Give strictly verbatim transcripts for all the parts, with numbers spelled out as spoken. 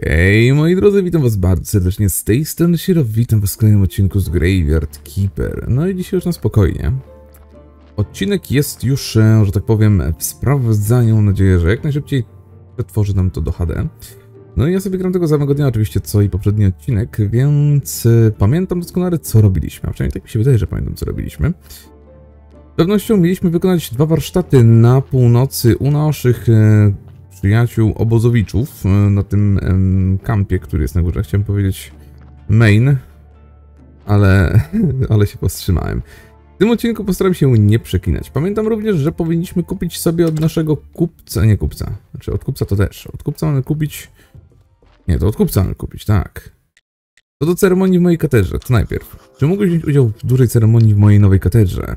Hej, moi drodzy, witam was bardzo serdecznie z tej strony Shiro, witam was w kolejnym odcinku z Graveyard Keeper. No i dzisiaj już na spokojnie. Odcinek jest już, że tak powiem, w sprawdzaniu. Mam nadzieję, że jak najszybciej przetworzy nam to do H D. No i ja sobie gram tego samego dnia oczywiście co i poprzedni odcinek, więc pamiętam doskonale co robiliśmy. A przynajmniej tak mi się wydaje, że pamiętam co robiliśmy. Z pewnością mieliśmy wykonać dwa warsztaty na północy u naszych e, przyjaciół obozowiczów e, na tym e, kampie, który jest na górze. Chciałem powiedzieć main, ale, ale się powstrzymałem. W tym odcinku postaram się nie przeklinać. Pamiętam również, że powinniśmy kupić sobie od naszego kupca, nie kupca, znaczy od kupca to też. Od kupca mamy kupić, nie, to od kupca mamy kupić, tak. To do ceremonii w mojej katedrze, to najpierw. Czy mógłbyś wziąć udział w dużej ceremonii w mojej nowej katedrze?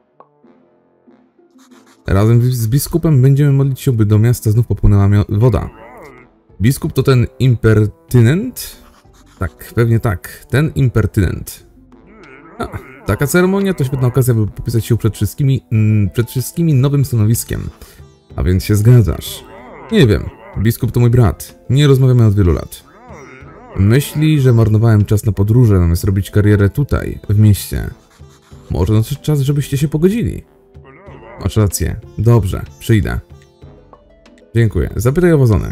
Razem z biskupem będziemy modlić się, by do miasta znów popłynęła woda. Biskup to ten impertynent? Tak, pewnie tak, ten impertynent. A, taka ceremonia to świetna okazja, by popisać się przed wszystkimi, mm, przed wszystkimi nowym stanowiskiem. A więc się zgadzasz. Nie wiem, biskup to mój brat. Nie rozmawiamy od wielu lat. Myśli, że marnowałem czas na podróże, zamiast robić karierę tutaj, w mieście. Może nadszedł czas, żebyście się pogodzili. Masz rację. Dobrze, przyjdę. Dziękuję. Zapytaj o wazony.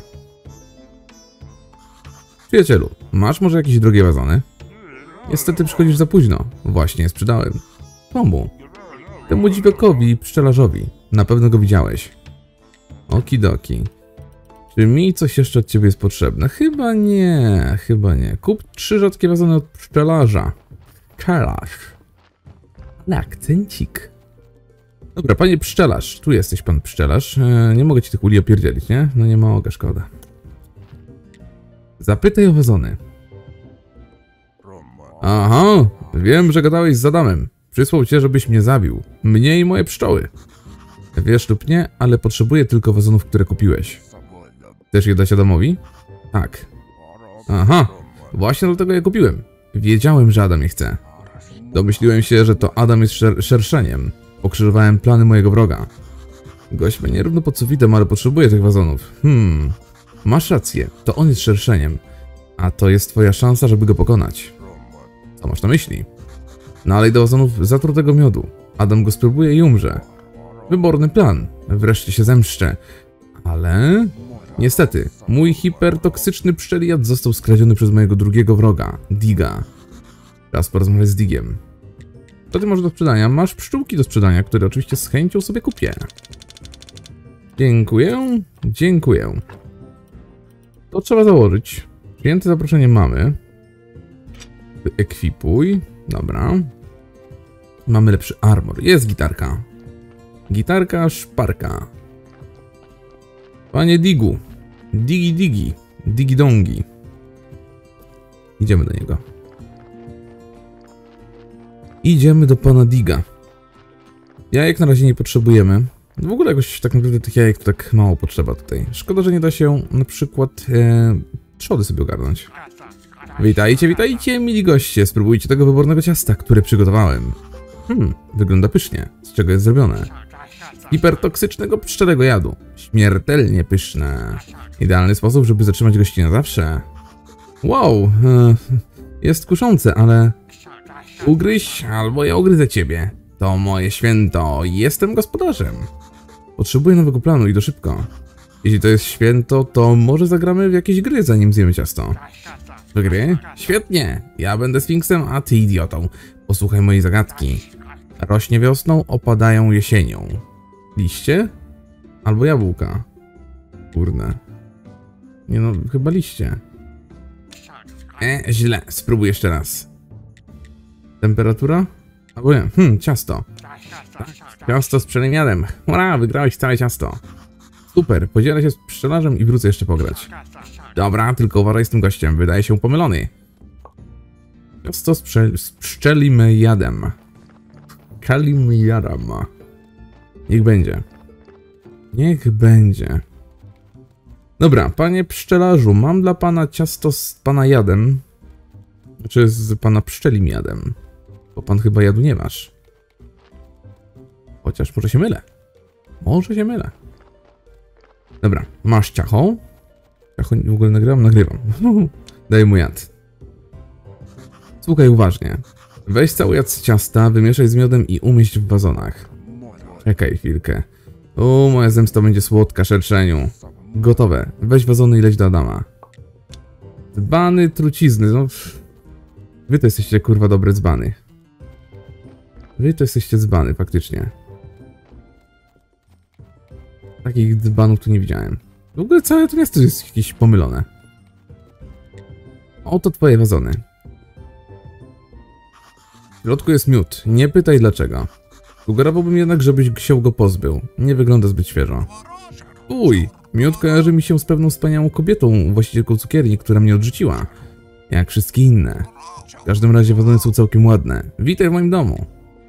Przyjacielu, masz może jakieś drogie wazony? Niestety przychodzisz za późno. Właśnie je sprzedałem. Komu? Temu dziwiakowi, pszczelarzowi. Na pewno go widziałeś. Okidoki. Czy mi coś jeszcze od ciebie jest potrzebne? Chyba nie, chyba nie. Kup trzy rzadkie wazony od pszczelarza. Pszczelarz. Ale akcencik. Dobra, panie pszczelarz, tu jesteś pan pszczelarz. E, nie mogę ci tych uli opierdzielić, nie? No nie mogę, szkoda. Zapytaj o wazony. Aha, wiem, że gadałeś z Adamem. Przysłał cię, żebyś mnie zabił. Mnie i moje pszczoły. Wiesz lub nie, ale potrzebuję tylko wazonów, które kupiłeś. Chcesz je dać Adamowi? Tak. Aha, właśnie dlatego je kupiłem. Wiedziałem, że Adam je chce. Domyśliłem się, że to Adam jest szer szerszeniem. Pokrzyżowałem plany mojego wroga. Gość mnie nierówno pod sufitem, ale potrzebuje tych wazonów. Hmm, masz rację, to on jest szerszeniem. A to jest twoja szansa, żeby go pokonać. Co masz na myśli? Nalej do wazonów zatrutego miodu. Adam go spróbuje i umrze. Wyborny plan. Wreszcie się zemszczę. Ale... niestety, mój hipertoksyczny pszczeliad został skradziony przez mojego drugiego wroga, Diga. Czas porozmawiać z Digiem. To ty masz do sprzedania. Masz pszczółki do sprzedania, które oczywiście z chęcią sobie kupię. Dziękuję. Dziękuję. To trzeba założyć. Przyjęte zaproszenie mamy. Ekwipuj. Dobra. Mamy lepszy armor. Jest gitarka. Gitarka, szparka. Panie Digu. Digi digi. Digi dongi. Idziemy do niego. Idziemy do pana Diga. Jajek na razie nie potrzebujemy. W ogóle jakoś tak naprawdę tych jajek to tak mało potrzeba tutaj. Szkoda, że nie da się na przykład e, trzody sobie ogarnąć. Witajcie, witajcie, mili goście. Spróbujcie tego wybornego ciasta, które przygotowałem. Hmm, wygląda pysznie. Z czego jest zrobione? Z hipertoksycznego pszczelego jadu. Śmiertelnie pyszne. Idealny sposób, żeby zatrzymać gości na zawsze. Wow, e, jest kuszące, ale... Ugryź, albo ja ugryzę ciebie. To moje święto. Jestem gospodarzem. Potrzebuję nowego planu i to szybko. Jeśli to jest święto, to może zagramy w jakieś gry, zanim zjemy ciasto. W gry? Świetnie. Ja będę sfinksem, a ty idiotą. Posłuchaj mojej zagadki. Rośnie wiosną, opadają jesienią. Liście? Albo jabłka. Kurde. Nie no, chyba liście. E, źle. Spróbuj jeszcze raz. Temperatura? Albo nie. Hmm, ciasto. Ciasto z pszczelim jadem. Ura, wygrałeś całe ciasto. Super, podzielę się z pszczelarzem i wrócę jeszcze pograć. Dobra, tylko uważaj z tym gościem. Wydaje się pomylony. Ciasto z, pszczel z pszczelim jadem. Kalim jadam. Niech będzie. Niech będzie. Dobra, panie pszczelarzu, mam dla pana ciasto z pana jadem. Znaczy z pana pszczelim jadem. Bo pan chyba jadu nie masz. Chociaż może się mylę. Może się mylę. Dobra, masz ciacho. A w ogóle nagrywam? Nagrywam. Daję mu jad. Słuchaj uważnie. Weź cały jad z ciasta, wymieszaj z miodem i umieść w wazonach. Czekaj chwilkę. O, moja zemsta będzie słodka, szerszeniu. Gotowe. Weź wazony i leć do Adama. Dzbany, trucizny. No, wy to jesteście kurwa dobre dzbany. Wy to jesteście dzbany, faktycznie. Takich dzbanów tu nie widziałem. W ogóle całe to miasto jest jakieś pomylone. Oto twoje wazony. W środku jest miód. Nie pytaj dlaczego. Sugerowałbym jednak, żebyś się go pozbył. Nie wygląda zbyt świeżo. Uj, miód kojarzy mi się z pewną wspaniałą kobietą, właścicielką cukierni, która mnie odrzuciła. Jak wszystkie inne. W każdym razie wazony są całkiem ładne. Witaj w moim domu.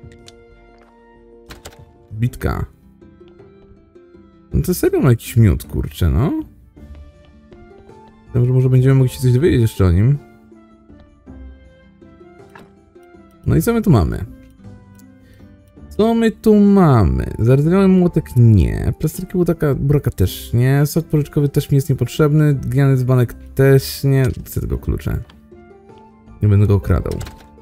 Bitka. No to serio ma jakiś miód, kurczę, no. Dobrze, może będziemy mogli się coś dowiedzieć jeszcze o nim. No i co my tu mamy? Co my tu mamy? Zardzewiały młotek nie. Plasterki buraka, buraka też nie. Sok porzeczkowy też mi jest niepotrzebny. Gniany dzbanek też nie. Chcę tego klucze. Nie będę go okradał.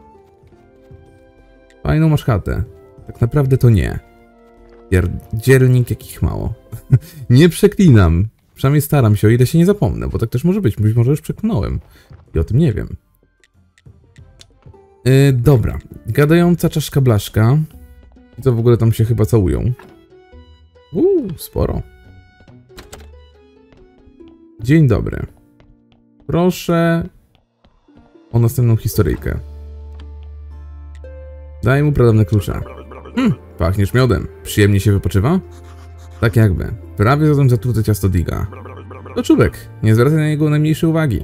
Fajną masz chatę. Tak naprawdę to nie. Dzielnik jakich mało. Nie przeklinam. Przynajmniej staram się, o ile się nie zapomnę, bo tak też może być. Być może już przeklinałem. I o tym nie wiem. Yy, dobra. Gadająca czaszka blaszka. I to w ogóle tam się chyba całują. Uuu, sporo. Dzień dobry. Proszę o następną historyjkę. Daj mu pradawne klucze. Hmm, pachniesz miodem. Przyjemnie się wypoczywa? Tak jakby. Prawie zatem zatrute ciasto Diga. To czubek. Nie zwracaj na niego najmniejszej uwagi.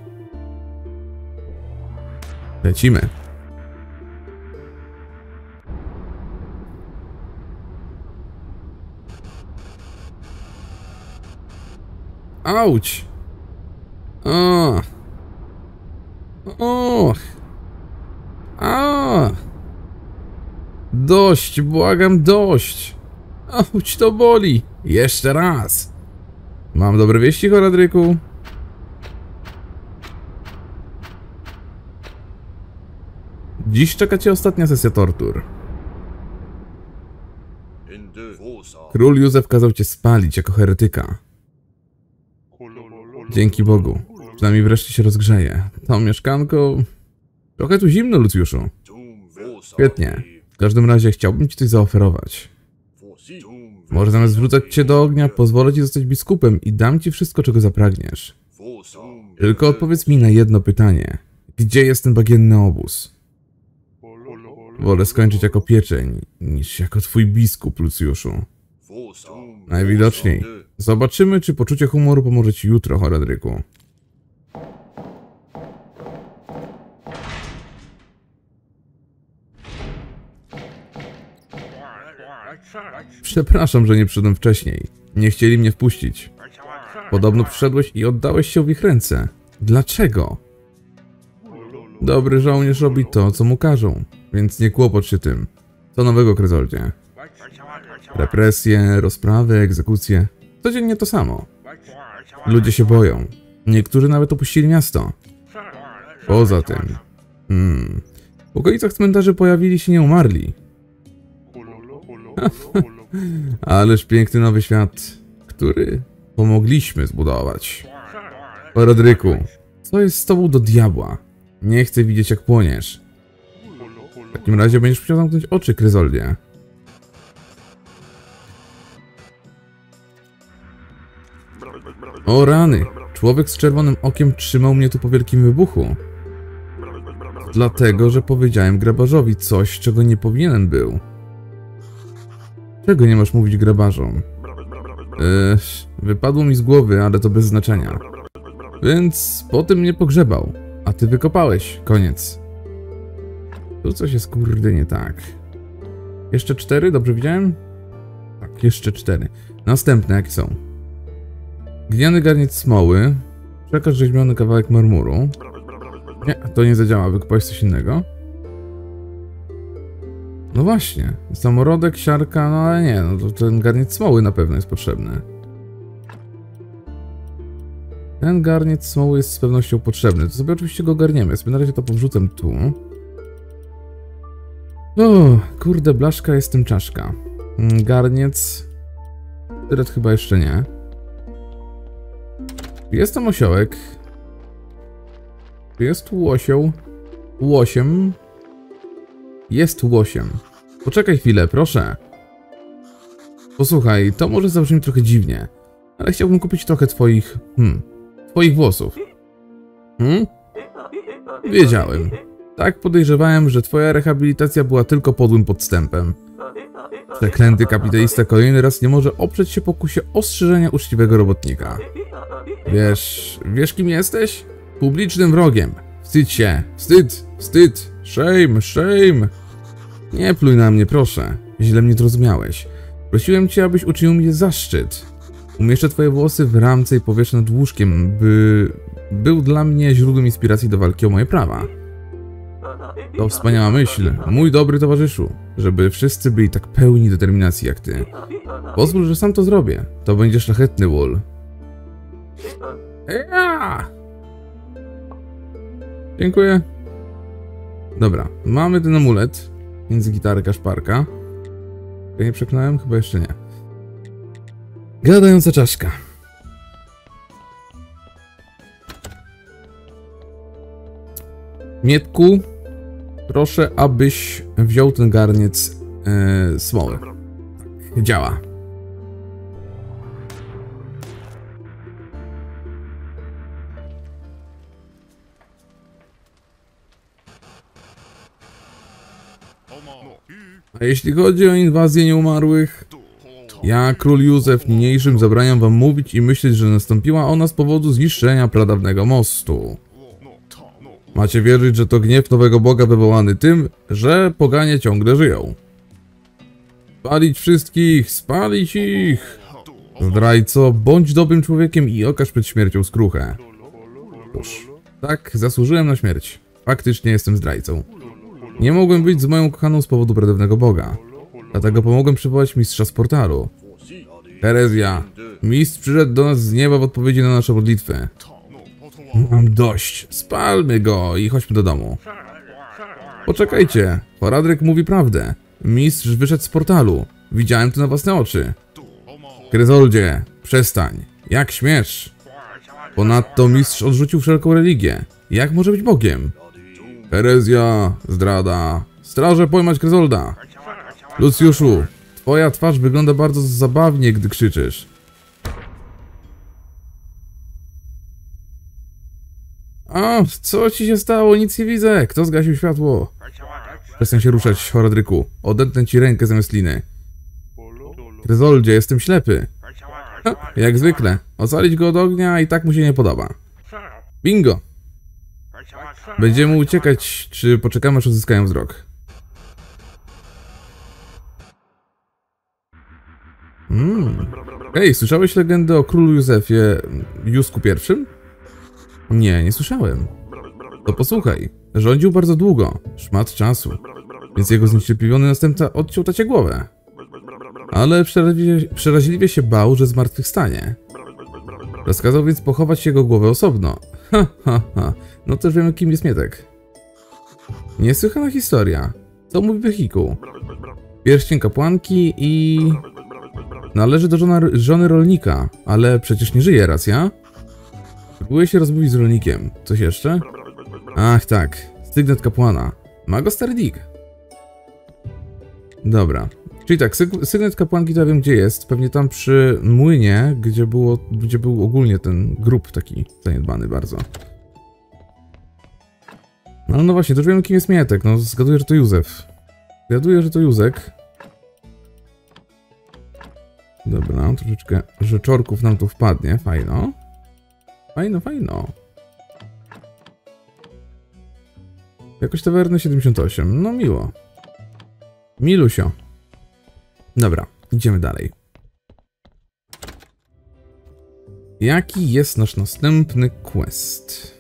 Lecimy. Auć! O! Och! A! Dość, błagam, dość! Auć, to boli! Jeszcze raz! Mam dobre wieści, Horadryku? Dziś czeka cię ostatnia sesja tortur. Król Józef kazał cię spalić jako heretyka. Dzięki Bogu. Przynajmniej wreszcie się rozgrzeje. To mieszkanko... Trochę tu zimno, Lucjuszu. Świetnie. W każdym razie chciałbym ci coś zaoferować. Może zamiast wrzucać cię do ognia, pozwolę ci zostać biskupem i dam ci wszystko, czego zapragniesz. Tylko odpowiedz mi na jedno pytanie. Gdzie jest ten bagienny obóz? Wolę skończyć jako pieczeń, niż jako twój biskup, Lucjuszu. Najwidoczniej. Zobaczymy, czy poczucie humoru pomoże ci jutro, Horadryku. Przepraszam, że nie przyszedłem wcześniej. Nie chcieli mnie wpuścić. Podobno przyszedłeś i oddałeś się w ich ręce. Dlaczego? Dobry żołnierz robi to, co mu każą, więc nie kłopocz się tym. Co nowego, Kryzoldzie? Represje, rozprawy, egzekucje. Codziennie to samo. Ludzie się boją. Niektórzy nawet opuścili miasto. Poza tym... Hmm... W okolicach cmentarzy pojawili się nieumarli. Ależ piękny nowy świat, który pomogliśmy zbudować. Horadryku, co jest z tobą do diabła? Nie chcę widzieć, jak płoniesz. W takim razie będziesz musiał zamknąć oczy, Kryzoldzie. O rany! Człowiek z czerwonym okiem trzymał mnie tu po wielkim wybuchu. Dlatego, że powiedziałem grabarzowi coś, czego nie powinienem był. Czego nie masz mówić grabarzom? Eee, wypadło mi z głowy, ale to bez znaczenia. Więc potem mnie pogrzebał. A ty wykopałeś. Koniec. Tu coś jest kurde nie tak. Jeszcze cztery? Dobrze widziałem? Tak, jeszcze cztery. Następne jakie są? Gniany garniec smoły. Przekaż rzeźbiony kawałek marmuru. Nie, to nie zadziała. Wykopałeś coś innego? No właśnie. Samorodek, siarka, no ale nie. No to ten garniec smoły na pewno jest potrzebny. Ten garniec smoły jest z pewnością potrzebny. To sobie oczywiście go ogarniemy. Ja sobie na razie to powrzucę tu. O, kurde, blaszka jest tym czaszka. Garniec. Tyret chyba jeszcze nie. Jest tam osiołek. Jest łosioł. Łosiem. Jest łosiem. Poczekaj chwilę, proszę. Posłuchaj, to może zabrzmi trochę dziwnie, ale chciałbym kupić trochę twoich... Hmm... Twoich włosów. Hmm? Wiedziałem. Tak podejrzewałem, że twoja rehabilitacja była tylko podłym podstępem. Przeklęty kapitalista kolejny raz nie może oprzeć się pokusie ostrzeżenia uczciwego robotnika. Wiesz... Wiesz kim jesteś? Publicznym wrogiem. Wstydź się. Wstyd. Wstyd. Shame. Shame. Nie pluj na mnie, proszę. Źle mnie zrozumiałeś. Prosiłem cię, abyś uczynił mi zaszczyt. Umieszczę twoje włosy w ramce i powieszę nad łóżkiem, by... był dla mnie źródłem inspiracji do walki o moje prawa. To wspaniała myśl, mój dobry towarzyszu, żeby wszyscy byli tak pełni determinacji jak ty. Pozwól, że sam to zrobię. To będzie szlachetny wól. Ja! Dziękuję. Dobra, mamy ten amulet między gitarka, szparka. Ja nie przekonałem? Chyba jeszcze nie. Gadająca czaszka. Mietku, proszę, abyś wziął ten garniec e, smoły. Działa. A jeśli chodzi o inwazję nieumarłych, ja, król Józef niniejszym, zabraniam wam mówić i myśleć, że nastąpiła ona z powodu zniszczenia pradawnego mostu. Macie wierzyć, że to gniew nowego Boga wywołany tym, że poganie ciągle żyją. Spalić wszystkich, spalić ich! Zdrajco, bądź dobrym człowiekiem i okaż przed śmiercią skruchę. Cóż, tak, zasłużyłem na śmierć. Faktycznie jestem zdrajcą. Nie mogłem być z moją kochaną z powodu pradawnego Boga. Dlatego pomogłem przywołać mistrza z portalu. Herezja. Mistrz przyszedł do nas z nieba w odpowiedzi na nasze modlitwy. Mam dość. Spalmy go i chodźmy do domu. Poczekajcie. Horadryk mówi prawdę. Mistrz wyszedł z portalu. Widziałem to na własne oczy. Gryzoldzie, przestań. Jak śmiesz? Ponadto mistrz odrzucił wszelką religię. Jak może być Bogiem? Herezja, zdrada. Straże, pojmać Gryzolda. Lucjuszu, twoja twarz wygląda bardzo zabawnie, gdy krzyczysz. A, co ci się stało? Nic nie widzę. Kto zgasił światło? Przestań się ruszać, Horadryku. Odetnę ci rękę zamiast liny. Gryzoldzie, jestem ślepy. Ha, jak zwykle. Ocalić go od ognia i tak mu się nie podoba. Bingo! Będziemy uciekać, czy poczekamy, aż odzyskają wzrok? Hmm. Ej, słyszałeś legendę o królu Józefie Józku pierwszym? Nie, nie słyszałem. To posłuchaj. Rządził bardzo długo, szmat czasu, więc jego zniecierpliwiony następca odciął tacie głowę. Ale przeraźliwie, przeraźliwie się bał, że zmartwychwstanie. Rozkazał więc pochować jego głowę osobno. Ha, ha, ha. No też wiemy, kim jest Mietek. Niesłychana historia. Co mówi wehikuł? Pierścień kapłanki i... Należy do żona, żony rolnika, ale przecież nie żyje, racja? Próbuję się rozmówić z rolnikiem. Coś jeszcze? Ach tak, sygnet kapłana. Ma go stary Dick. Dobra. Czyli tak, syg sygnet kapłanki to ja wiem, gdzie jest. Pewnie tam przy młynie, gdzie było, gdzie był ogólnie ten grób taki zaniedbany bardzo. No, no właśnie, to już wiemy, kim jest Mietek. No, zgaduję, że to Józef. Zgaduję, że to Józek. Dobra, troszeczkę rzeczorków nam tu wpadnie. Fajno. Fajno, fajno. Jakoś tawerny siedemdziesiąt osiem. No miło. Milusio. Dobra, idziemy dalej. Jaki jest nasz następny quest?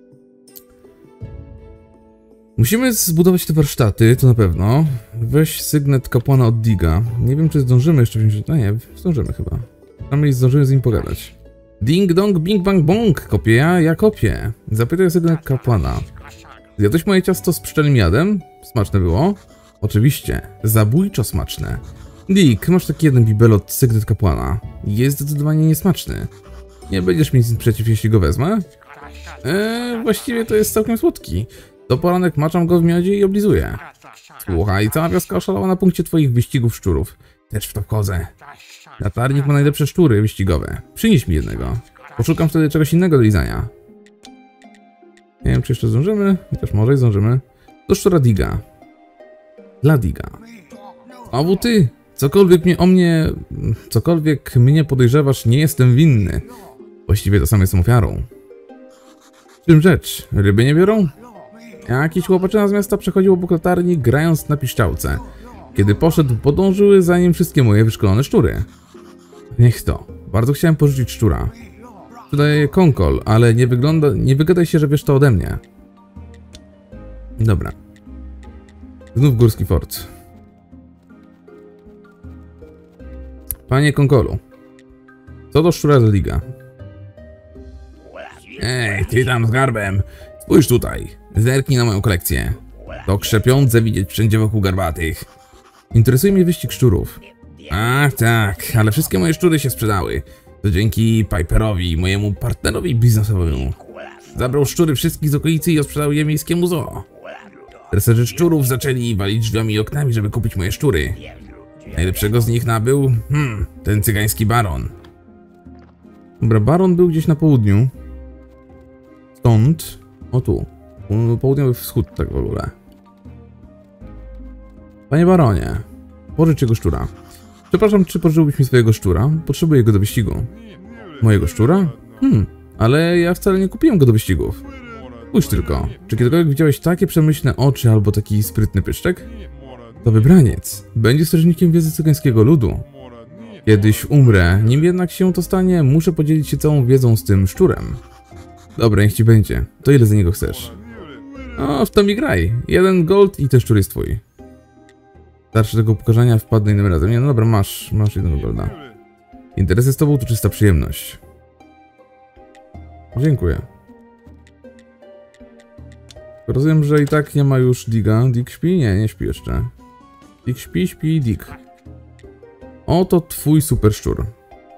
Musimy zbudować te warsztaty, to na pewno. Weź sygnet kapłana od Diga. Nie wiem, czy zdążymy jeszcze wziąć... No nie, zdążymy chyba. Przynajmniej zdążymy z nim pogadać. Ding dong, bing bang bong. Kopię ja, ja kopię. Zapytaj o sygnet kapłana. Zjadłeś moje ciasto z pszczelim jadem? Smaczne było? Oczywiście. Zabójczo smaczne. Dick, masz taki jeden bibelot sygnet kapłana. Jest zdecydowanie niesmaczny. Nie będziesz mieć nic przeciw, jeśli go wezmę? Eee, właściwie to jest całkiem słodki. Do poranek maczam go w miodzie i oblizuję. Słuchaj, cała wioska oszalała na punkcie twoich wyścigów szczurów. Też w to wchodzę. Latarnik ma najlepsze szczury wyścigowe. Przynieś mi jednego. Poszukam wtedy czegoś innego do lizania. Nie wiem, czy jeszcze zdążymy, chociaż może i zdążymy. Do szczura Diga. Dla Diga. Znowu ty! Cokolwiek mnie o mnie... Cokolwiek mnie podejrzewasz, nie jestem winny. Właściwie to sam jestem ofiarą. W czym rzecz? Ryby nie biorą? Jakiś chłopaczyna z miasta przechodził obok latarni, grając na piszczałce. Kiedy poszedł, podążyły za nim wszystkie moje wyszkolone szczury. Niech to. Bardzo chciałem porzucić szczura. Przydaję konkol, ale nie wygląda... Nie wygadaj się, że wiesz to ode mnie. Dobra. Znów górski fort. Panie konkolu. Co do szczura z Diga? Ej, ty tam z garbem. Spójrz tutaj. Zerknij na moją kolekcję. To krzepiące widzieć wszędzie wokół garbatych. Interesuje mnie wyścig szczurów. Ach tak, ale wszystkie moje szczury się sprzedały. To dzięki Piperowi, mojemu partnerowi biznesowemu. Zabrał szczury wszystkich z okolicy i odsprzedał je miejskiemu zoo. Treserzy szczurów zaczęli walić drzwiami i oknami, żeby kupić moje szczury. Najlepszego z nich nabył, hmm, ten cygański baron. Dobra, baron był gdzieś na południu. Stąd, o tu, południowy wschód tak w ogóle. Panie baronie, pożycz jego szczura. Przepraszam, czy pożyczyłbyś mi swojego szczura? Potrzebuję go do wyścigu. Mojego szczura? Hmm, ale ja wcale nie kupiłem go do wyścigów. Spójrz tylko, czy kiedykolwiek widziałeś takie przemyślne oczy albo taki sprytny pyszczek? To wybraniec. Będzie strażnikiem wiedzy cygańskiego ludu. Kiedyś umrę, nim jednak się to stanie, muszę podzielić się całą wiedzą z tym szczurem. Dobra, niech ci będzie. To ile za niego chcesz? O, w to mi graj. Jeden gold i ten szczur jest twój. Starszy tego upokorzenia wpadnę innym razem. Nie, no dobra, masz, masz jednego golda. Interesy z tobą to czysta przyjemność. Dziękuję. Rozumiem, że i tak nie ma już Diga. Dig śpi? Nie, nie śpi jeszcze. Dig śpi, śpi, Dig. Oto twój super szczur.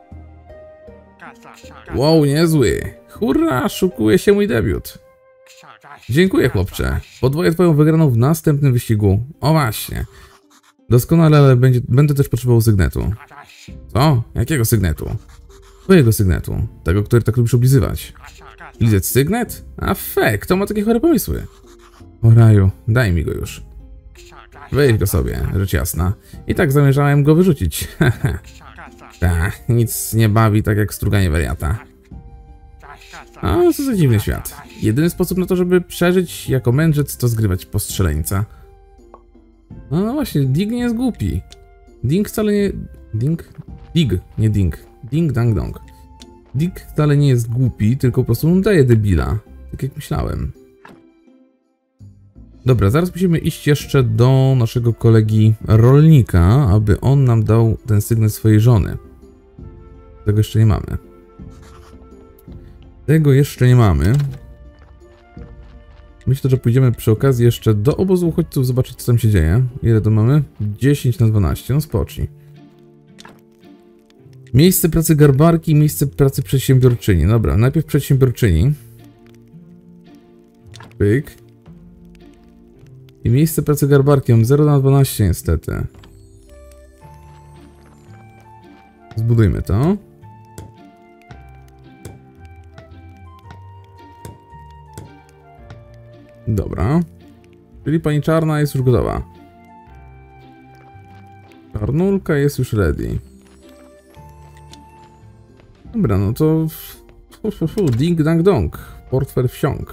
Wow, niezły. Hurra, szukuje się mój debiut. Dziękuję, chłopcze. Podwoję twoją wygraną w następnym wyścigu. O właśnie. Doskonale, ale będzie, będę też potrzebował sygnetu. Co? Jakiego sygnetu? Twojego sygnetu. Tego, który tak lubisz oblizywać. Lizać sygnet? A fe, kto ma takie chore pomysły? O raju, daj mi go już. Weź go sobie, rzecz jasna. I tak zamierzałem go wyrzucić. Tak, nic nie bawi tak jak struganie wariata. A, co za dziwny świat. Jedyny sposób na to, żeby przeżyć jako mędrzec, to zgrywać postrzeleńca. No, no właśnie, Dig nie jest głupi. Ding wcale nie... Ding? Dig, nie Ding. Ding, dang, dong. Dig wcale nie jest głupi, tylko po prostu daje debila. Tak jak myślałem. Dobra, zaraz musimy iść jeszcze do naszego kolegi rolnika, aby on nam dał ten sygnet swojej żony. Tego jeszcze nie mamy. Tego jeszcze nie mamy. Myślę, że pójdziemy przy okazji jeszcze do obozu uchodźców, zobaczyć, co tam się dzieje. Ile to mamy? dziesięć na dwanaście, no spocznij. Miejsce pracy garbarki, miejsce pracy przedsiębiorczyni. Dobra, najpierw przedsiębiorczyni. Pyk. I miejsce pracy garbarki mam zero na dwanaście niestety. Zbudujmy to. Dobra. Czyli pani czarna jest już gotowa. Czarnulka jest już ready. Dobra, no to... Fu, fu, fu. Ding dang dong. Portfel wsiąk.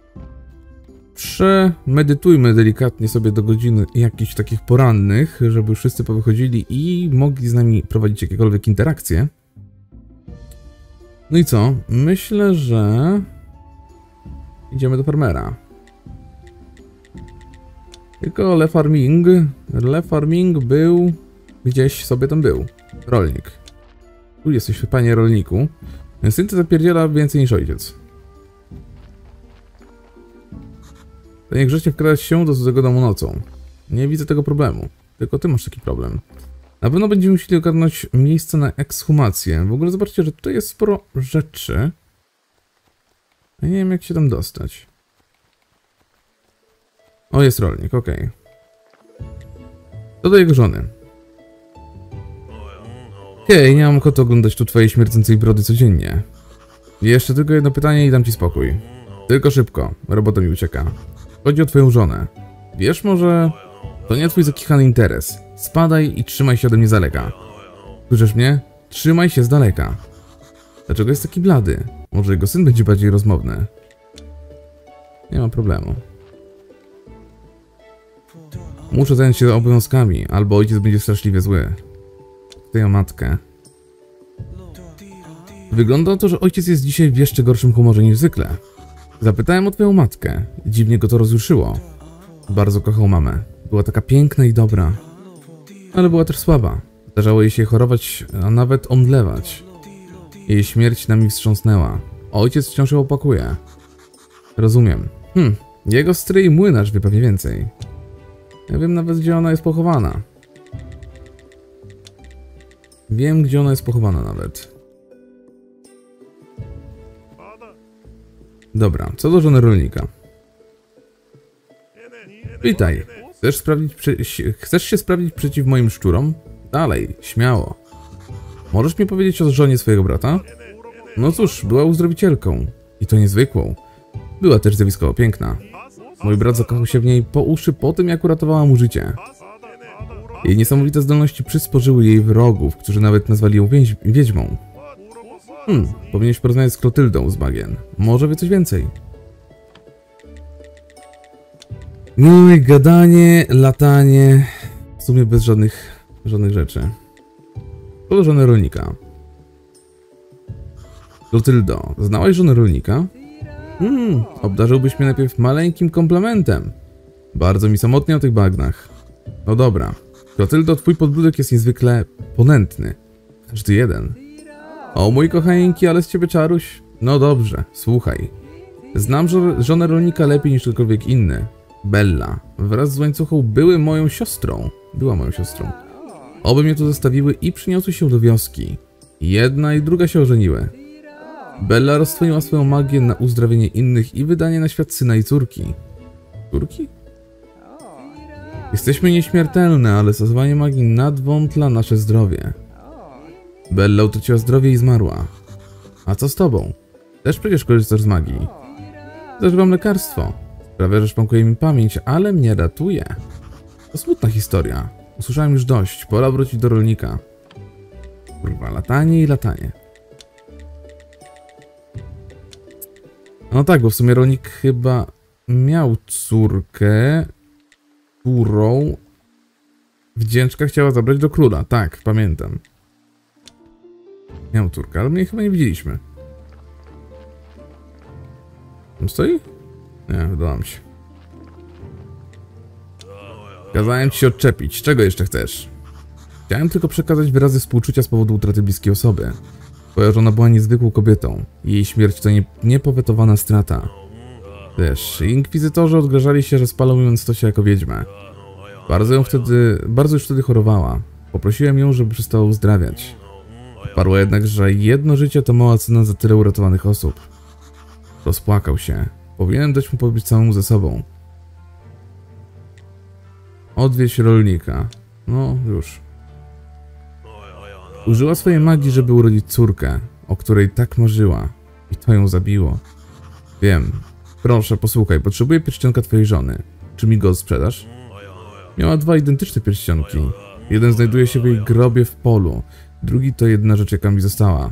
Przemedytujmy delikatnie sobie do godziny jakichś takich porannych, żeby wszyscy powychodzili i mogli z nami prowadzić jakiekolwiek interakcje. No i co? Myślę, że... idziemy do farmera. Tylko Le Farming... Le Farming był... gdzieś sobie tam był. Rolnik. Tu jesteś, panie rolniku. Syn to zapierdziela więcej niż ojciec. To niegrzecznie wkradać się do cudzego domu nocą. Nie widzę tego problemu. Tylko ty masz taki problem. Na pewno będziemy musieli ogarnąć miejsce na ekshumację. W ogóle zobaczcie, że tutaj jest sporo rzeczy. Ja nie wiem, jak się tam dostać. O, jest rolnik, okej. Okay. To do jego żony. Hej, nie mam ochoty oglądać tu twojej śmierdzącej brody codziennie. Jeszcze tylko jedno pytanie i dam ci spokój. Tylko szybko, robota mi ucieka. Chodzi o twoją żonę. Wiesz może... To nie twój zakichany interes. Spadaj i trzymaj się ode mnie z daleka. Słyszysz mnie? Trzymaj się z daleka. Dlaczego jest taki blady? Może jego syn będzie bardziej rozmowny? Nie ma problemu. Muszę zająć się obowiązkami, albo ojciec będzie straszliwie zły. Tutaj o matkę. Wygląda na to, że ojciec jest dzisiaj w jeszcze gorszym humorze niż zwykle. Zapytałem o twoją matkę. Dziwnie go to rozjuszyło. Bardzo kochał mamę. Była taka piękna i dobra. Ale była też słaba. Zdarzało jej się chorować, a nawet omdlewać. Jej śmierć nami wstrząsnęła. Ojciec wciąż ją opakuje. Rozumiem. Hm, jego stryj młynarz wie pewnie więcej. Ja wiem nawet, gdzie ona jest pochowana. Wiem, gdzie ona jest pochowana nawet. Dobra, co do żony rolnika. Witaj. Chcesz sprawdzić Chcesz się sprawdzić przeciw moim szczurom? Dalej, śmiało. Możesz mi powiedzieć o żonie swojego brata? No cóż, była uzdrowicielką. I to niezwykłą. Była też zjawiskowo piękna. Mój brat zakochał się w niej po uszy po tym, jak uratowała mu życie. Jej niesamowite zdolności przysporzyły jej wrogów, którzy nawet nazwali ją wiedź wiedźmą. Hmm, powinieneś porozmawiać z Klotyldą z Bagien. Może wie coś więcej. No i gadanie, latanie. W sumie bez żadnych, żadnych rzeczy. To do żony rolnika. Klotyldo, znałaś żonę rolnika? Hmm, obdarzyłbyś mnie najpierw maleńkim komplementem. Bardzo mi samotnie o tych bagnach. No dobra. Klotyldo, twój podbródek jest niezwykle ponętny. Każdy jeden. O mój kochanieńki, ale z ciebie czaruś? No dobrze, słuchaj. Znam żonę rolnika lepiej niż ktokolwiek inny. Bella, wraz z łańcuchą były moją siostrą. Była moją siostrą. Oby mnie tu zostawiły i przyniosły się do wioski. Jedna i druga się ożeniły. Bella roztwoniła swoją magię na uzdrawienie innych i wydanie na świat syna i córki. Córki? Jesteśmy nieśmiertelne, ale stosowanie magii nadwątla nasze zdrowie. Bella utraciła zdrowie i zmarła. A co z tobą? Też przecież korzystasz z magii. Zażywam lekarstwo. Sprawia, że szwankuje mi pamięć, ale mnie ratuje. To smutna historia. Usłyszałem już dość. Pora wrócić do rolnika. Kurwa, latanie i latanie. No tak, bo w sumie rolnik chyba miał córkę, którą wdzięczka chciała zabrać do króla. Tak, pamiętam. Miał córkę, ale mnie chyba nie widzieliśmy. Tam stoi? Nie, wydało mi się. Kazałem ci się odczepić. Czego jeszcze chcesz? Chciałem tylko przekazać wyrazy współczucia z powodu utraty bliskiej osoby. Twoja żona była niezwykłą kobietą. Jej śmierć to nie, niepowetowana strata. Wiesz, inkwizytorzy odgrażali się, że spalą ją to się jako wiedźmę. Bardzo ją wtedy, bardzo już wtedy chorowała. Poprosiłem ją, żeby przestała uzdrawiać. Odparła jednak, że jedno życie to mała cena za tyle uratowanych osób. Rozpłakał się. Powinienem dać mu pobyć całemu ze sobą. Odwieź rolnika. No, już. Użyła swojej magii, żeby urodzić córkę, o której tak marzyła. I to ją zabiło. Wiem. Proszę, posłuchaj, potrzebuję pierścionka twojej żony. Czy mi go sprzedasz? Miała dwa identyczne pierścionki. Jeden znajduje się w jej grobie w polu. Drugi to jedna rzecz, jaka mi została.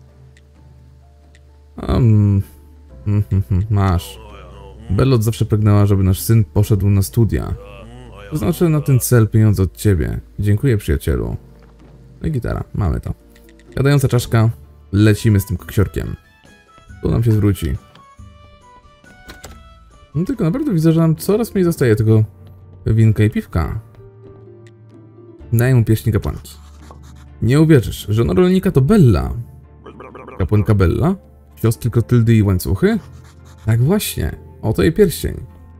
Um, masz. Bella od zawsze pragnęła, żeby nasz syn poszedł na studia. Poznaczę na ten cel pieniądze od ciebie. Dziękuję, przyjacielu. No i gitara, mamy to. Gadająca czaszka, lecimy z tym koksiorkiem. Tu nam się zwróci. No tylko naprawdę widzę, że nam coraz mniej zostaje tego winka i piwka. Daję mu pierścień kapłanki. Nie uwierzysz, żona rolnika to Bella. Kapłanka Bella? Siostry Klotyldy i łańcuchy? Tak właśnie. Oto jej pierścień.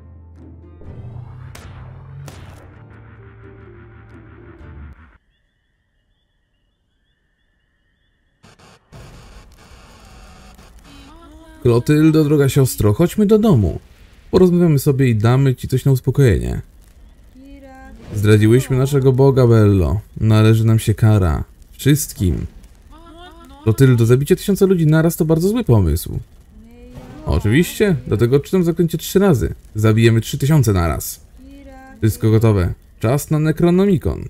Klotyldo, droga siostro, chodźmy do domu. Porozmawiamy sobie i damy ci coś na uspokojenie. Zdradziłyśmy naszego Boga, Bello. Należy nam się kara. Wszystkim. Klotyldo, zabicie tysiąca ludzi naraz to bardzo zły pomysł. Oczywiście, dlatego odczytam w zaklęcie trzy razy. Zabijemy trzy tysiące naraz. Wszystko gotowe. Czas na Necronomicon.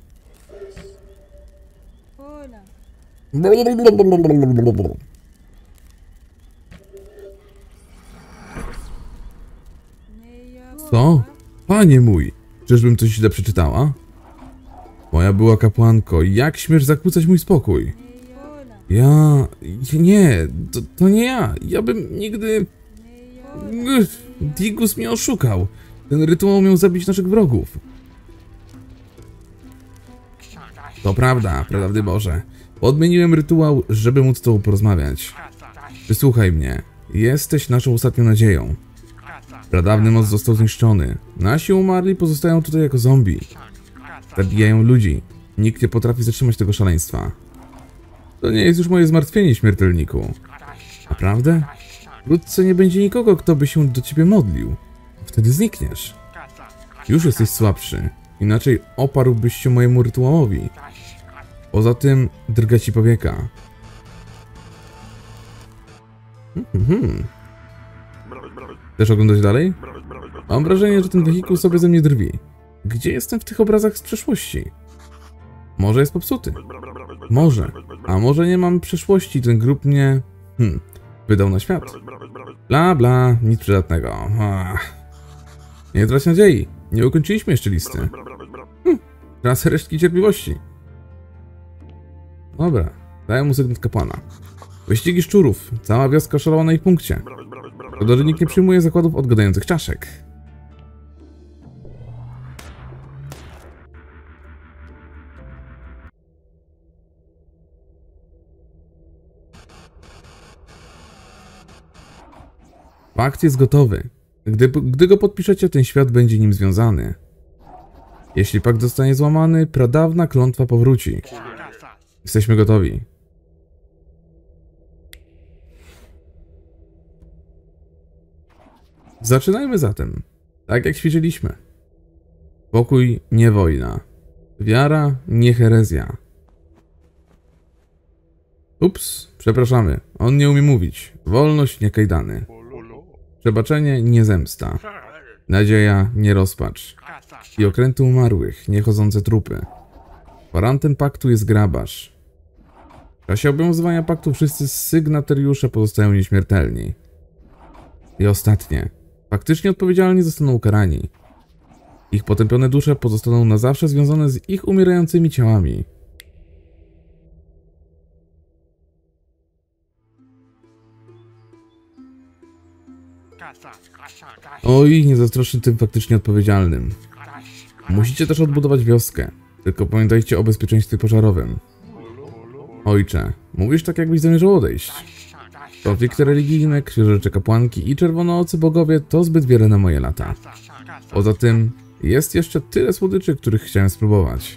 Co? Panie mój! Czyżbym coś źle przeczytała? Moja była kapłanko, jak śmiesz zakłócać mój spokój? Ja... Nie, to, to nie ja. Ja bym nigdy... Digus mnie oszukał. Ten rytuał miał zabić naszych wrogów. To prawda, prawdy Boże. Odmieniłem rytuał, żeby móc z tobą porozmawiać. Wysłuchaj mnie. Jesteś naszą ostatnią nadzieją. Pradawny moc został zniszczony. Nasi umarli pozostają tutaj jako zombie. Zabijają ludzi. Nikt nie potrafi zatrzymać tego szaleństwa. To nie jest już moje zmartwienie, śmiertelniku. Naprawdę? Wkrótce nie będzie nikogo, kto by się do ciebie modlił. Wtedy znikniesz. Już jesteś słabszy. Inaczej oparłbyś się mojemu rytuałowi. Poza tym drga ci powieka. Hmm. Chcesz oglądać dalej? Mam wrażenie, że ten wehikuł sobie ze mnie drwi. Gdzie jestem w tych obrazach z przeszłości? Może jest popsuty. Może. A może nie mam przeszłości, ten grób mnie... Hmm. Wydał na świat. Bla bla, nic przydatnego. Ach. Nie trać nadziei. Nie ukończyliśmy jeszcze listy. Hm. Teraz resztki cierpliwości. Dobra. Daję mu sygnet kapłana. Wyścigi szczurów. Cała wioska szalała na ich punkcie. Szkoda, że nikt nie przyjmuje zakładów od gadających czaszek. Pakt jest gotowy. Gdy, gdy go podpiszecie, ten świat będzie nim związany. Jeśli pakt zostanie złamany, pradawna klątwa powróci. Jesteśmy gotowi. Zaczynajmy zatem. Tak jak ćwiczyliśmy. Pokój, nie wojna. Wiara, nie herezja. Ups, przepraszamy. On nie umie mówić. Wolność, nie kajdany. Przebaczenie, nie zemsta. Nadzieja, nie rozpacz. I okręty umarłych, nie chodzące trupy. Gwarantem paktu jest grabarz. W czasie obowiązywania paktu wszyscy sygnatariusze pozostają nieśmiertelni. I ostatnie. Faktycznie odpowiedzialni zostaną ukarani. Ich potępione dusze pozostaną na zawsze związane z ich umierającymi ciałami. Oj, nie zazdroszczę tym faktycznie odpowiedzialnym. Musicie też odbudować wioskę. Tylko pamiętajcie o bezpieczeństwie pożarowym. Ojcze, mówisz tak, jakbyś zamierzał odejść. Konflikty religijne, księżycze kapłanki i czerwonoocy bogowie to zbyt wiele na moje lata. Poza tym jest jeszcze tyle słodyczy, których chciałem spróbować.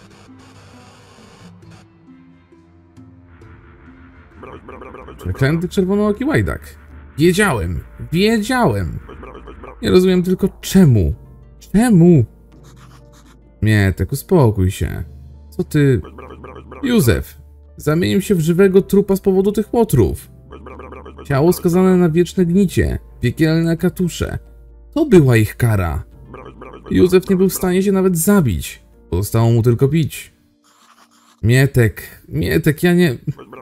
Przeklęty czerwonooki łajdak. Wiedziałem, wiedziałem. Nie rozumiem tylko czemu. Czemu? Mietek, uspokój się. Co ty... Józef, zamienił się w żywego trupa z powodu tych łotrów. Ciało skazane na wieczne gnicie, piekielne katusze. To była ich kara. Józef nie był w stanie się nawet zabić. Pozostało mu tylko pić. Mietek, Mietek, ja nie...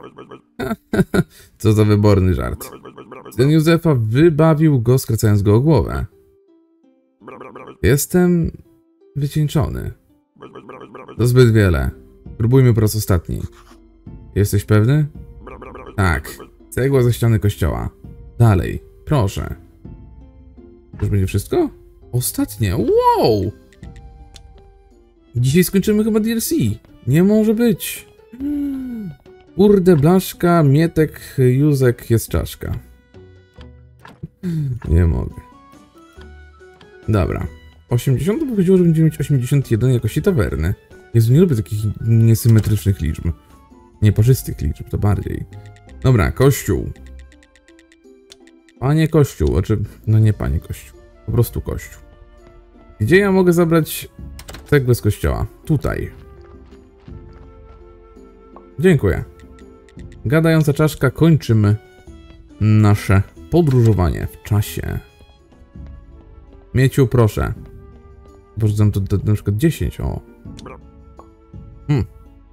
Co za wyborny żart. Syn Józefa wybawił go, skracając go o głowę. Jestem... wycieńczony. To zbyt wiele. Próbujmy po raz ostatni. Jesteś pewny? Tak. Cegła ze ściany kościoła. Dalej. Proszę. Już będzie wszystko? Ostatnie. Wow! Dzisiaj skończymy chyba D L C. Nie może być. Kurde, blaszka, Mietek, Józek, jest czaszka. Nie mogę. Dobra. osiemdziesiąt by chodziło, że będziemy mieć osiemdziesiąt jeden jakości tawerny. Jezu, nie lubię takich niesymetrycznych liczb. Nieparzystych liczb, to bardziej. Dobra, kościół. Panie kościół, znaczy, no nie panie kościół. Po prostu kościół. Gdzie ja mogę zabrać cegłę z kościoła? Tutaj. Dziękuję. Gadająca czaszka, kończymy nasze podróżowanie w czasie. Mieciu, proszę. Porzucam to do, na przykład dziesięć, o. Hmm.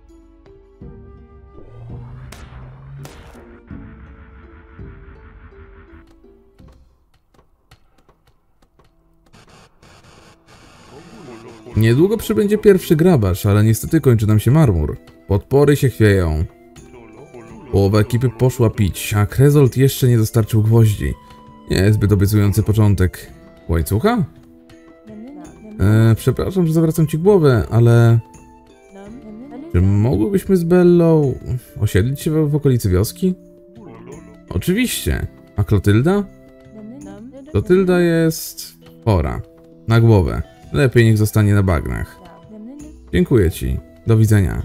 Niedługo przybędzie pierwszy grabarz, ale niestety kończy nam się marmur. Podpory się chwieją. Połowa ekipy poszła pić, a Krezolt jeszcze nie dostarczył gwoździ. Niezbyt obiecujący początek. Łańcucha? E, przepraszam, że zawracam ci głowę, ale... Czy mogłybyśmy z Bellą osiedlić się w, w okolicy wioski? Oczywiście. A Klotylda? Klotylda jest... chora. Na głowę. Lepiej niech zostanie na bagnach. Dziękuję ci. Do widzenia.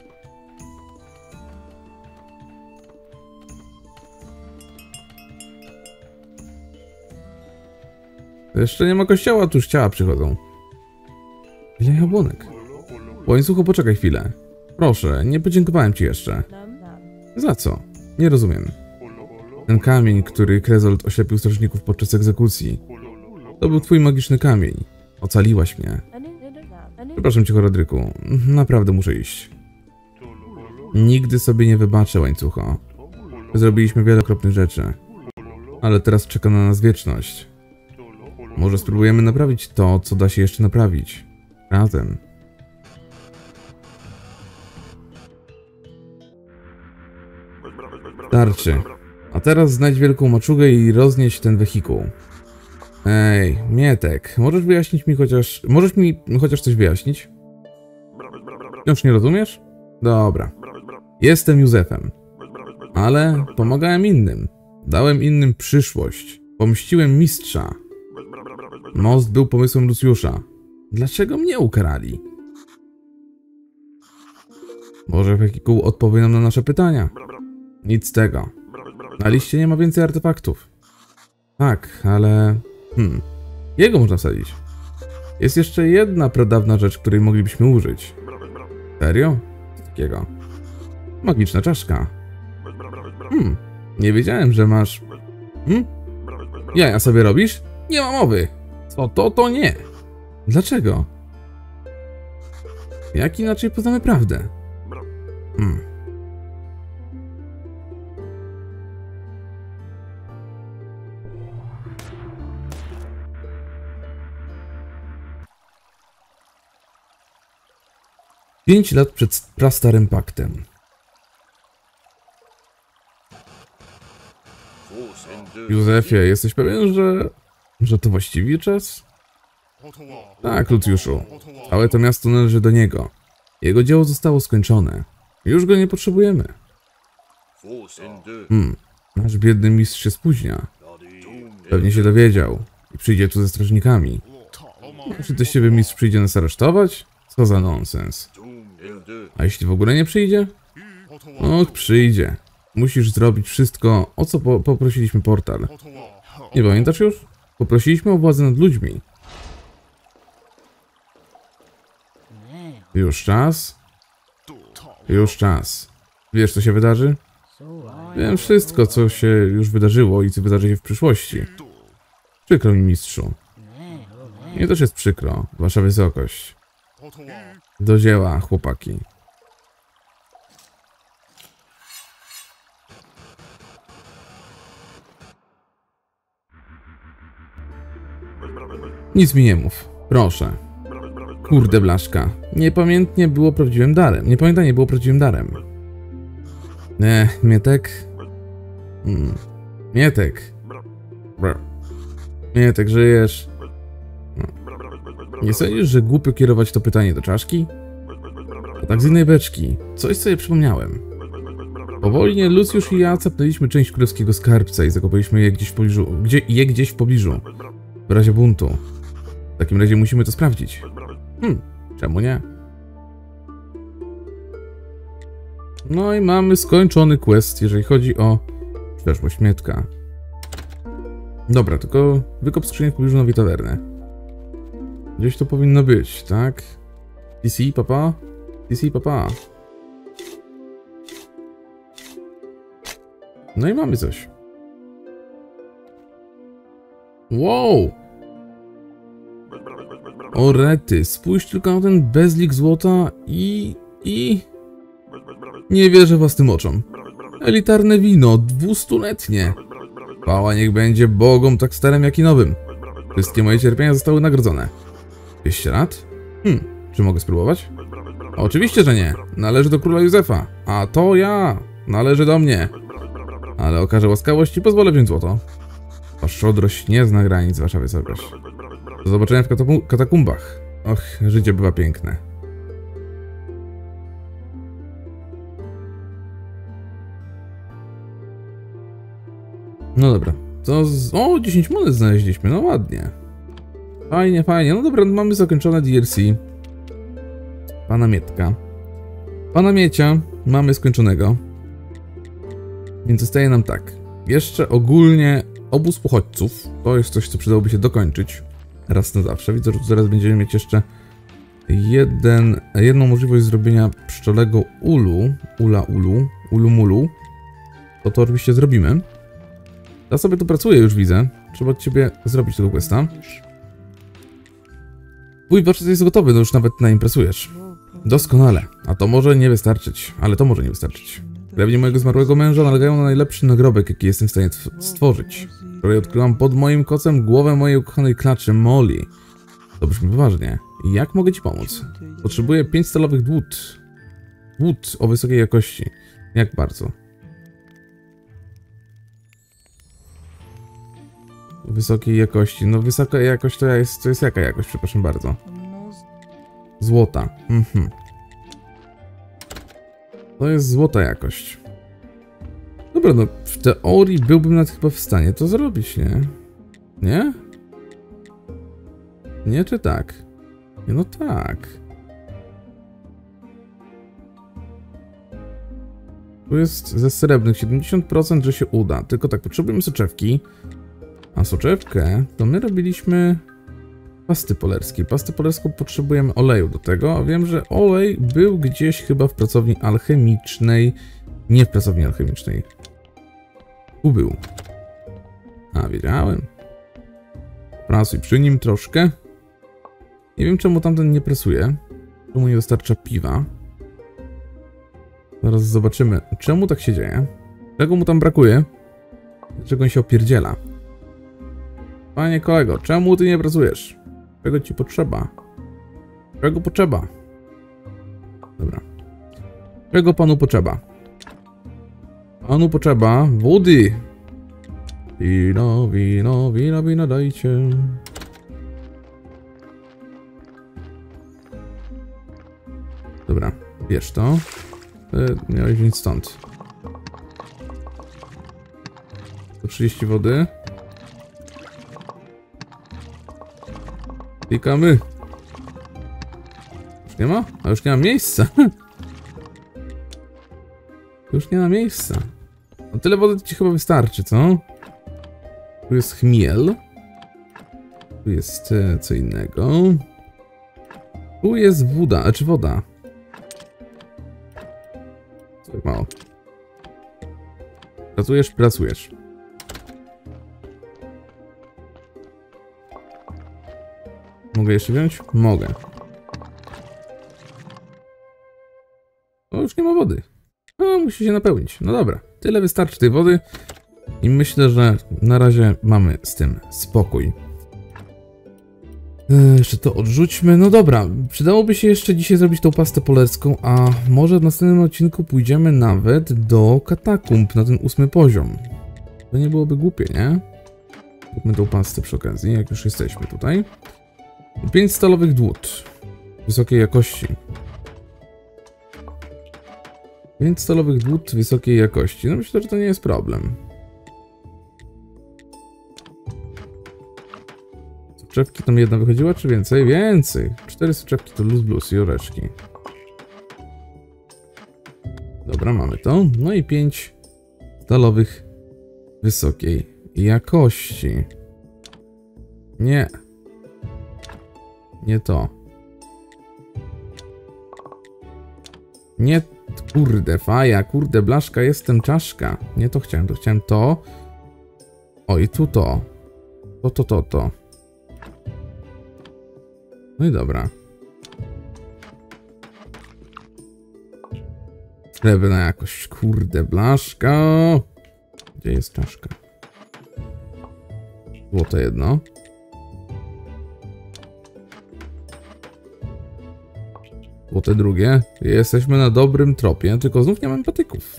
Jeszcze nie ma kościoła, tuż ciała przychodzą. Ile jabłonek? Łańcuchu, poczekaj chwilę. Proszę, nie podziękowałem ci jeszcze. Za co? Nie rozumiem. Ten kamień, który Krezolt oślepił strażników podczas egzekucji. To był twój magiczny kamień. Ocaliłaś mnie. Przepraszam cię, Horodryku. Naprawdę muszę iść. Nigdy sobie nie wybaczę, Łańcucho. Zrobiliśmy wiele okropnych rzeczy. Ale teraz czeka na nas wieczność. Może spróbujemy naprawić to, co da się jeszcze naprawić. Razem. Starczy. A teraz znajdź wielką maczugę i roznieść ten wehikuł. Ej, Mietek, możesz wyjaśnić mi chociaż... Możesz mi chociaż coś wyjaśnić? Już nie rozumiesz? Dobra. Jestem Józefem. Ale pomagałem innym. Dałem innym przyszłość. Pomściłem mistrza. Most był pomysłem Lucjusza. Dlaczego mnie ukarali? Może wehikuł odpowie nam na nasze pytania? Nic z tego. Na liście nie ma więcej artefaktów. Tak, ale... Hmm. Jego można wsadzić. Jest jeszcze jedna pradawna rzecz, której moglibyśmy użyć. Serio? Co takiego? Magiczna czaszka. Hmm. Nie wiedziałem, że masz... Hmm? Jaja sobie robisz? Nie ma mowy. Co to, to nie. Dlaczego? Jak inaczej poznamy prawdę? Hmm. Pięć lat przed prastarym paktem. Józefie, jesteś pewien, że... że to właściwie czas? Tak, Lucjuszu. Całe to miasto należy do niego. Jego dzieło zostało skończone. Już go nie potrzebujemy. Hmm, nasz biedny mistrz się spóźnia. Pewnie się dowiedział i przyjdzie tu ze strażnikami. Czy to siebie mistrz przyjdzie nas aresztować? Co za nonsens. A jeśli w ogóle nie przyjdzie? Och, przyjdzie. Musisz zrobić wszystko, o co po poprosiliśmy portal. Nie pamiętasz już? Poprosiliśmy o władzę nad ludźmi. Już czas? Już czas. Wiesz, co się wydarzy? Wiem wszystko, co się już wydarzyło i co wydarzy się w przyszłości. Przykro mi, mistrzu. Mnie też jest przykro, wasza wysokość. Do dzieła, chłopaki. Nic mi nie mów, proszę. Kurde blaszka. Niepamiętnie było prawdziwym darem. Niepamiętanie było prawdziwym darem. Nie, Mietek. Hmm. Mietek. Brr. Mietek, żyjesz? No. Nie sądzisz, że głupio kierować to pytanie do czaszki? A tak z innej beczki. Coś sobie przypomniałem. Powoli Luciusz i ja capnęliśmy część królewskiego skarbca i zakopaliśmy je gdzieś w pobliżu, gdzie, je gdzieś w pobliżu, w razie buntu. W takim razie musimy to sprawdzić. Hmm, czemu nie? No i mamy skończony quest, jeżeli chodzi o przeszłość Mietka. Dobra, tylko wykop skrzynię w pobliżu nowej tawerny. Gdzieś to powinno być, tak? T C, papa? T C, papa. No i mamy coś. Wow! O rety, spójrz tylko na ten bezlik złota i... i... Nie wierzę własnym oczom. Elitarne wino, dwustuletnie. Chwała niech będzie Bogom tak starym jak i nowym. Wszystkie moje cierpienia zostały nagrodzone. dwieście lat? Hmm, czy mogę spróbować? Oczywiście, że nie. Należy do króla Józefa. A to ja. Należy do mnie. Ale okażę łaskawość i pozwolę wziąć złoto. A szczodrość nie zna granic, wasza wysokość. Do zobaczenia w katakumbach. Och, życie bywa piękne. No dobra. To z... O, dziesięć monet znaleźliśmy, no ładnie. Fajnie, fajnie. No dobra, mamy zakończone D L C. Pana Mietka. Pana Miecia mamy skończonego. Więc zostaje nam tak. Jeszcze ogólnie obóz uchodźców. To jest coś, co przydałoby się dokończyć. Raz na zawsze. Widzę, że tu zaraz będziemy mieć jeszcze jeden, jedną możliwość zrobienia pszczelego ulu. Ula ulu. Ulu mulu. To to oczywiście zrobimy. Ja sobie tu pracuję, już widzę. Trzeba od ciebie zrobić tego questa. Twój warsztat jest gotowy, no już nawet naimpresujesz. Doskonale. A to może nie wystarczyć. Ale to może nie wystarczyć. Krewni mojego zmarłego męża nalegają na najlepszy nagrobek, jaki jestem w stanie stworzyć. Wczoraj odkryłam pod moim kocem głowę mojej ukochanej klaczy, Molly. To brzmi poważnie. Jak mogę ci pomóc? Potrzebuję pięć stalowych dłut. Dłut o wysokiej jakości. Jak bardzo? Wysokiej jakości. No wysoka jakość to jest, to jest jaka jakość, przepraszam bardzo? Złota. Mhm. To jest złota jakość. Dobra, no w teorii byłbym nawet chyba w stanie to zrobić, nie? Nie? Nie czy tak? Nie, no tak. Tu jest ze srebrnych siedemdziesiąt procent, że się uda. Tylko tak, potrzebujemy soczewki. A soczewkę to my robiliśmy pasty polerskiej. Pastę polerską potrzebujemy oleju do tego, a wiem, że olej był gdzieś chyba w pracowni alchemicznej. Nie w pracowni alchemicznej. Tu był. A, wiedziałem. Prasuj przy nim troszkę. Nie wiem, czemu tamten nie presuje. Czemu nie dostarcza piwa. Zaraz zobaczymy, czemu tak się dzieje. Czego mu tam brakuje? Czego on się opierdziela? Panie kolego, czemu ty nie pracujesz? Czego ci potrzeba? Czego potrzeba? Dobra. Czego panu potrzeba? Panu potrzeba wody. Wino, wino, wino, wino dajcie. Dobra, bierz to. Ty miałeś wziąć stąd. sto trzydzieści wody. Klikamy. Już nie ma? A już nie ma miejsca. Już nie ma miejsca. No tyle wody ci chyba wystarczy, co? Tu jest chmiel. Tu jest e, co innego. Tu jest woda, a czy woda? Co tak mało? Pracujesz, pracujesz. Mogę jeszcze wziąć? Mogę. O, już nie ma wody. O, musi się napełnić. No dobra, tyle wystarczy tej wody. I myślę, że na razie mamy z tym spokój. Yy, jeszcze to odrzućmy. No dobra, przydałoby się jeszcze dzisiaj zrobić tą pastę polerską, a może w następnym odcinku pójdziemy nawet do katakumb na ten ósmy poziom. To nie byłoby głupie, nie? Zróbmy tą pastę przy okazji, jak już jesteśmy tutaj. pięć stalowych dłut wysokiej jakości. pięć stalowych dłut wysokiej jakości. No myślę, że to nie jest problem. Soczewki tam jedna wychodziła, czy więcej? Więcej! Cztery soczewki to luz blues i oreczki. Dobra, mamy to. No i pięć stalowych wysokiej jakości. Nie. Nie to. Nie, kurde, faja, kurde, blaszka, jestem czaszka. Nie to chciałem, to chciałem to. O, i tu to. To, to, to, to. No i dobra. Srebrna jakość, kurde, blaszka. Gdzie jest czaszka? Złote jedno. Złote drugie. Jesteśmy na dobrym tropie, tylko znów nie mamy patyków.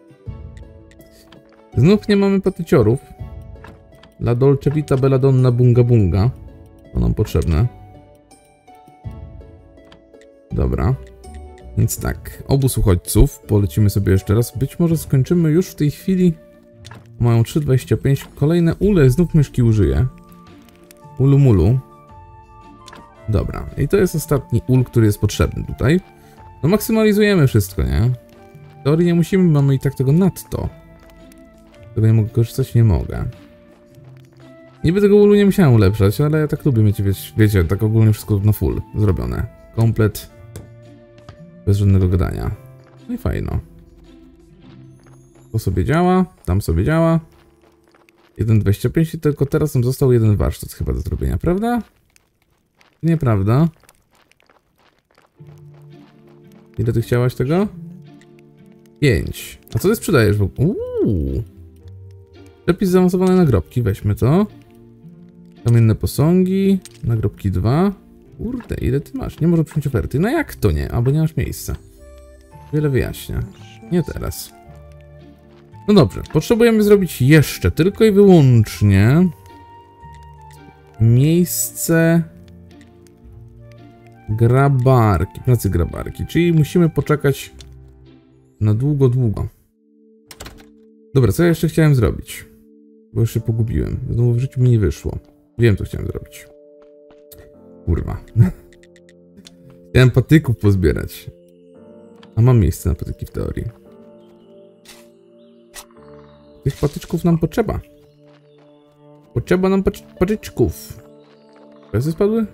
Znów nie mamy patyciorów. La dolce vita bella donna bunga bunga. To nam potrzebne. Dobra. Więc tak, obóz uchodźców. Polecimy sobie jeszcze raz. Być może skończymy już w tej chwili. Mają trzy dwadzieścia pięć. Kolejne ule. Znów myszki użyję. Ulu mulu. Dobra. I to jest ostatni ul, który jest potrzebny tutaj. No maksymalizujemy wszystko, nie? W teorii nie musimy, mamy i tak tego nadto. Tego nie mogę korzystać? Nie mogę. Niby tego ulu nie musiałem ulepszać, ale ja tak lubię mieć, wiecie, wiecie tak ogólnie wszystko na full zrobione. Komplet. Bez żadnego gadania. No i fajno. To sobie działa, tam sobie działa. jeden dwadzieścia pięć i tylko teraz nam został jeden warsztat chyba do zrobienia, prawda? Nieprawda. Ile ty chciałaś tego? pięć. A co ty sprzedajesz w ogóle? Uuu. Przepis zaawansowane nagrobki, weźmy to. Kamienne posągi, nagrobki dwa. Kurde, ile ty masz? Nie może przyjąć oferty. No jak to nie? Albo nie masz miejsca. Wiele wyjaśnia. Nie teraz. No dobrze, potrzebujemy zrobić jeszcze tylko i wyłącznie miejsce grabarki, pracy grabarki, czyli musimy poczekać na długo, długo. Dobra, co ja jeszcze chciałem zrobić? Bo już się pogubiłem. Znowu w życiu mi nie wyszło. Wiem, co chciałem zrobić. Kurwa. Chciałem patyków pozbierać. A mam miejsce na patyki w teorii. Tych patyczków nam potrzeba. Potrzeba nam patyczków. Pesy spadły?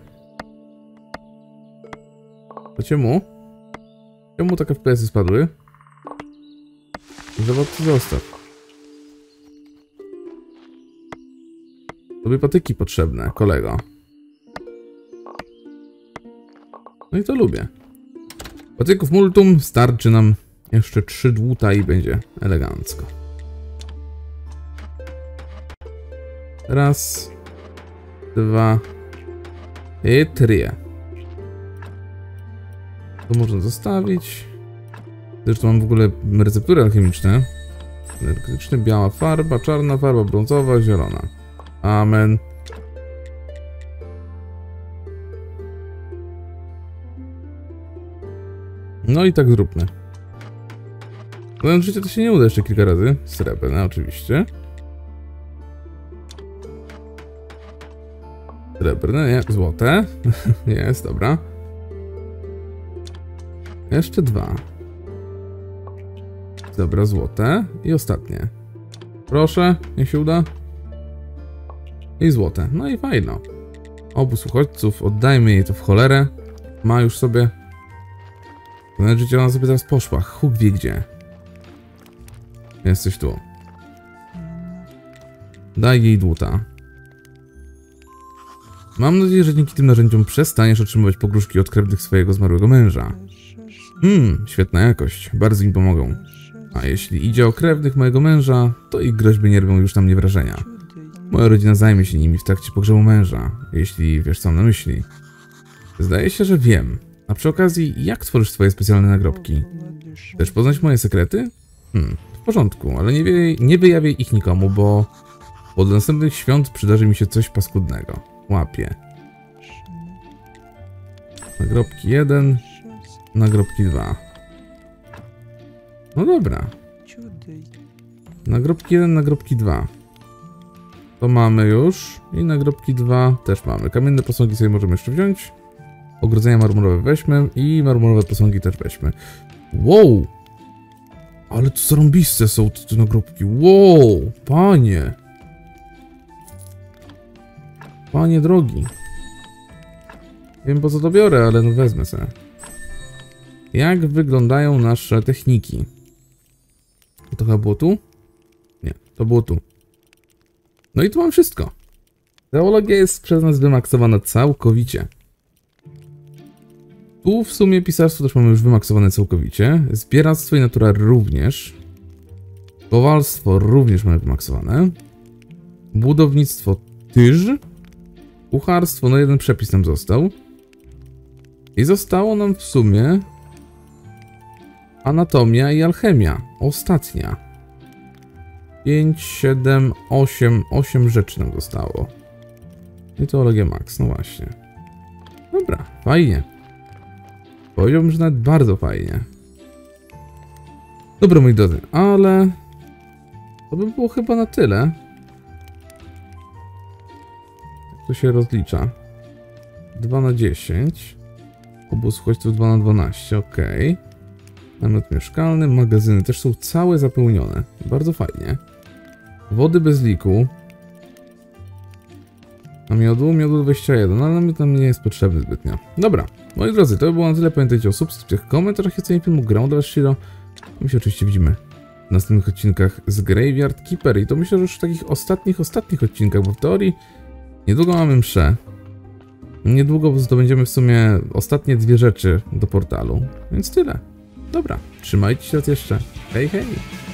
To czemu? Czemu tak F P S-y spadły? Zawod to zostaw. Tobie patyki potrzebne, kolego. No i to lubię. Patyków multum, starczy nam jeszcze trzy dłuta i będzie elegancko. Raz, dwa i trzy. To można zostawić. Zresztą mam w ogóle receptury alchemiczne. Energetyczne, biała farba, czarna farba, brązowa, zielona. Amen. No i tak zróbmy. No życie to się nie uda jeszcze kilka razy. Srebrne oczywiście. Srebrne, nie, złote. Jest, dobra. Jeszcze dwa. Dobra, złote. I ostatnie. Proszę, niech się uda. I złote. No i fajno. Obóz uchodźców, oddajmy jej to w cholerę. Ma już sobie. Znaczy, życie ona sobie teraz poszła. Huk wie gdzie. Jesteś tu. Daj jej dłuta. Mam nadzieję, że dzięki tym narzędziom przestaniesz otrzymywać pogróżki od krewnych swojego zmarłego męża. Hmm, świetna jakość. Bardzo mi pomogą. A jeśli idzie o krewnych mojego męża, to ich groźby nie robią już na mnie wrażenia. Moja rodzina zajmie się nimi w trakcie pogrzebu męża, jeśli wiesz co mam na myśli. Zdaje się, że wiem. A przy okazji, jak tworzysz swoje specjalne nagrobki? Chcesz poznać moje sekrety? Hmm, w porządku, ale nie, wie, nie wyjawiaj ich nikomu, bo od następnych świąt przydarzy mi się coś paskudnego. Łapię. Nagrobki jeden, nagrobki dwa. No dobra. Nagrobki jeden, nagrobki dwa. To mamy już. I nagrobki dwa też mamy. Kamienne posągi sobie możemy jeszcze wziąć. Ogrodzenia marmurowe weźmy. I marmurowe posągi też weźmy. Wow! Ale to zarąbiste są te, te nagrobki. Wow! Panie! Panie drogi. Nie wiem po co to biorę, ale no wezmę sobie. Jak wyglądają nasze techniki? To chyba było tu? Nie, to było tu. No i tu mam wszystko. Teologia jest przez nas wymaksowana całkowicie. Tu w sumie pisarstwo też mamy już wymaksowane całkowicie. Zbieractwo i natura również. Kowalstwo również mamy wymaksowane. Budownictwo tyż. Kucharstwo, no jeden przepis nam został. I zostało nam w sumie anatomia i alchemia. Ostatnia. pięć, siedem, osiem. osiem rzeczy nam zostało. I teologia max, no właśnie. Dobra, fajnie. Powiedziałbym, że nawet bardzo fajnie. Dobra, moi drodzy, ale to by było chyba na tyle. To się rozlicza. dwa na dziesięć. Obóz uchodźców dwa na dwanaście, ok. Namiot mieszkalny, magazyny też są całe zapełnione. Bardzo fajnie. Wody bez liku. A miodu? Miodu dwadzieścia jeden, ale namiot nam nie jest potrzebny zbytnio. Dobra, moi drodzy, to by było na tyle. Pamiętajcie o subskrypcjach, komentarzach i ocenie filmu. Grał dla was Shiro. My się oczywiście widzimy w następnych odcinkach z Graveyard Keeper. I to myślę, że już w takich ostatnich, ostatnich odcinkach, bo w teorii niedługo mamy mszę. Niedługo zdobędziemy w sumie ostatnie dwie rzeczy do portalu. Więc tyle. Dobra, trzymajcie się raz jeszcze. Hej, hej!